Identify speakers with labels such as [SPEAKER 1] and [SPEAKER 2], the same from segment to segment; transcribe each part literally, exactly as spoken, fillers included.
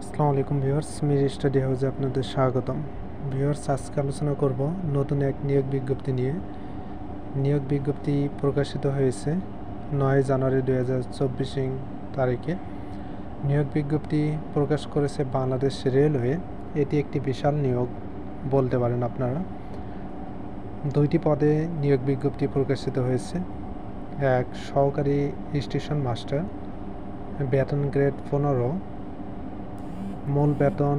[SPEAKER 1] আসসালামু আলাইকুম viewers, Mir study হাউসে আপনাদের স্বাগতম। ভিউয়ার্স, আজকে আলোচনা করব নতুন এক নিয়োগ বিজ্ঞপ্তি নিয়ে। নিয়োগ বিজ্ঞপ্তি প্রকাশিত হয়েছে নয় জানুয়ারি দুই হাজার চব্বিশ তারিখে। নিয়োগ বিজ্ঞপ্তি প্রকাশ করেছে বাংলাদেশ রেলওয়ে। এটি একটি বিশাল নিয়োগ বলতে পারেন আপনারা। দুইটি পদে নিয়োগ বিজ্ঞপ্তি প্রকাশিত হয়েছে। এক, সহকারী স্টেশন মাস্টার, বেতন গ্রেড পনেরো, মূল বেতন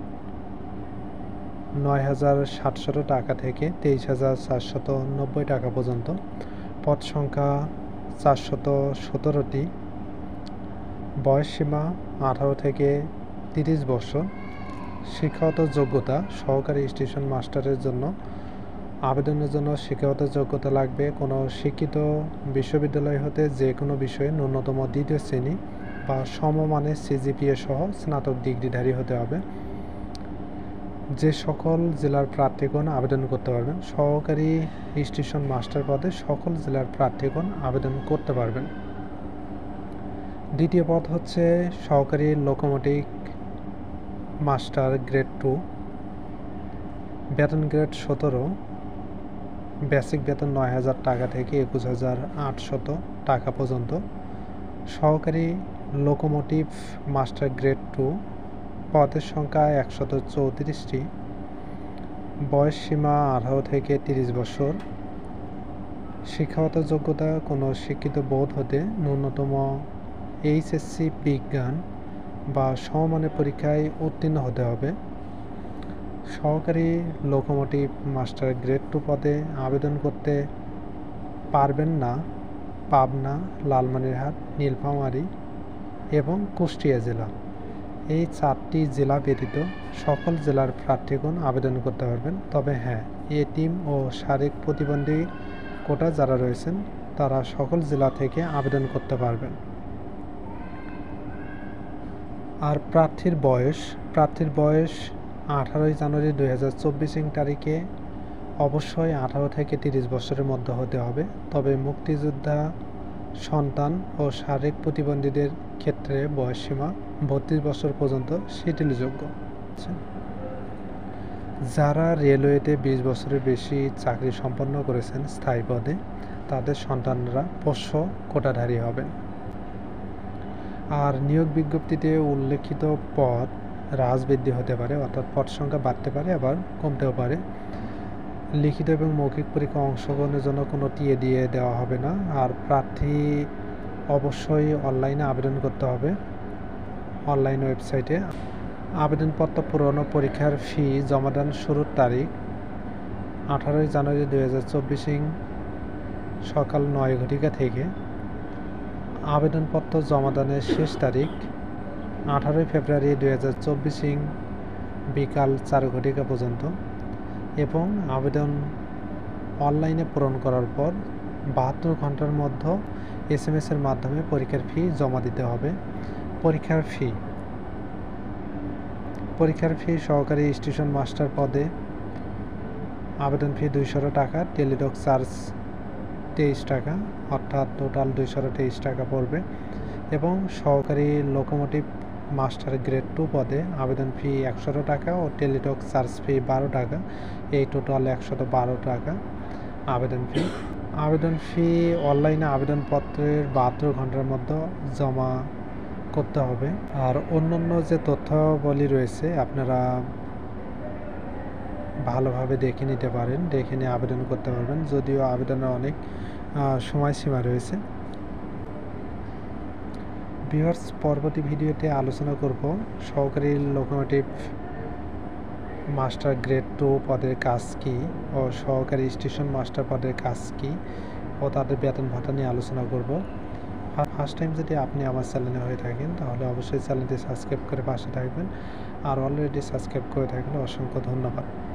[SPEAKER 1] নয় হাজার সাতশত টাকা থেকে তেইশ হাজার চারশত নব্বই টাকা পর্যন্ত। পদ সংখ্যা চারশত সতেরোটি। বয়স সীমা আঠারো থেকে তিরিশ বছর। শিক্ষাগত যোগ্যতা, সহকারী স্টেশন মাস্টারের জন্য আবেদনের জন্য শিক্ষাগত যোগ্যতা লাগবে কোনো শিক্ষিত বিশ্ববিদ্যালয় হতে যে কোনো বিষয়ে ন্যূনতম দ্বিতীয় শ্রেণী বা সমমানের সিজিপিএ সহ স্নাতক ডিগ্রিধারী হতে হবে। যে সকল জেলার প্রার্থীগণ আবেদন করতে পারবেন, সহকারী স্টেশন মাস্টার পদে সকল জেলার প্রার্থীগণ আবেদন করতে পারবেন। দ্বিতীয় পদ হচ্ছে সহকারী লোকোমোটিভ মাস্টার গ্রেড টু, বেতন গ্রেড সতেরো, বেসিক বেতন নয় হাজার টাকা থেকে একুশ হাজার আটশত টাকা পর্যন্ত। সহকারী লোকোমোটিভ মাস্টার গ্রেড টু, পদের সংখ্যা একশত চৌত্রিশটি। বয়স সীমা আঠারো থেকে তিরিশ বছর। শিক্ষাগত যোগ্যতা কোনো শিক্ষিত বোর্ড হতে ন্যূনতম এইচএসসি বিজ্ঞান বা সমমানের পরীক্ষায় উত্তীর্ণ হতে হবে। সহকারী লোকোমোটিভ মাস্টার গ্রেড টু পদে আবেদন করতে পারবেন না পাবনা, লালমনিরহাট, নীলফামারী এবং কুষ্টিয়া জেলা। এই চারটি জেলা ব্যতীত সকল জেলার প্রার্থীগণ আবেদন করতে পারবেন। তবে হ্যাঁ, এতিম ও শারীরিক প্রতিবন্ধী কোটা যারা রয়েছেন তারা সকল জেলা থেকে আবেদন করতে পারবেন। আর প্রার্থীর বয়স প্রার্থীর বয়স আঠারোই জানুয়ারি দুই হাজার চব্বিশ তারিখে অবশ্যই আঠারো থেকে তিরিশ বছরের মধ্যে হতে হবে। তবে মুক্তিযোদ্ধা সন্তান ও শারীরিক প্রতিবন্ধীদের ক্ষেত্রে বয়সসীমা বত্রিশ বছর পর্যন্ত শিথিলযোগ্য। যারা রেলওয়েতে বিশ বছরের বেশি চাকরি সম্পন্ন করেছেন স্থায়ী পদে, তাদের সন্তানরা পোষ্য কোটাধারী হবেন। আর নিয়োগ বিজ্ঞপ্তিতে উল্লেখিত পদ হ্রাসবৃদ্ধি হতে পারে, অর্থাৎ পদ সংখ্যা বাড়তে পারে আবার কমতেও পারে। লিখিত এবং মৌখিক পরীক্ষা অংশগ্রহণের জন্য কোনো টিএ দিয়ে দেওয়া হবে না। আর প্রার্থী অবশ্যই অনলাইনে আবেদন করতে হবে। অনলাইন ওয়েবসাইটে আবেদনপত্র পূরণ ও পরীক্ষার ফি জমাদান শুরুর তারিখ আঠারোই জানুয়ারি দুই হাজার চব্বিশ সকাল নয় ঘটিকা থেকে। আবেদনপত্র জমাদানের শেষ তারিখ আঠারোই ফেব্রুয়ারি দুই হাজার চব্বিশ বিকাল চার ঘটিকা পর্যন্ত। এবং আবেদন অনলাইনে পূরণ করার পর বাহাত্তর ঘন্টার মধ্যে এস এম এসের মাধ্যমে পরীক্ষার ফি জমা দিতে হবে। পরীক্ষার ফি পরীক্ষার ফি সহকারী স্টেশন মাস্টার পদে আবেদন ফি দুইশো টাকা, টেলিটক চার্জ তেইশ টাকা, অর্থাৎ টোটাল দুইশো তেইশ টাকা পড়বে। এবং সহকারী লোকোমোটিভ মাস্টার গ্রেড টু পদে আবেদন ফি একশো টাকা ও টেলিটক চার্জ ফি বারো টাকা, এই টোটাল একশত বারো টাকা আবেদন ফি। আবেদন ফি অনলাইনে আবেদনপত্রের বাহাত্তর ঘন্টার মধ্যে জমা করতে হবে। আর অন্যান্য যে তথ্যাবলী রয়েছে আপনারা ভালোভাবে দেখে নিতে পারেন, দেখে নিয়ে আবেদন করতে পারবেন, যদিও আবেদনের অনেক সময়সীমা রয়েছে। ভিউয়ার্স, পরবর্তী ভিডিওতে আলোচনা করব সহকারী লোকোমোটিভ মাস্টার গ্রেড টু পদের কাজ কী ও সহকারী স্টেশন মাস্টার পদের কাজ কী ও তাদের বেতন ভাতা নিয়ে আলোচনা করব। ফার্স্ট টাইম যদি আপনি আমার চ্যানেলে হয়ে থাকেন তাহলে অবশ্যই চ্যানেলটি সাবস্ক্রাইব করে পাশে থাকবেন। আর অলরেডি সাবস্ক্রাইব করে থাকলে অসংখ্য ধন্যবাদ।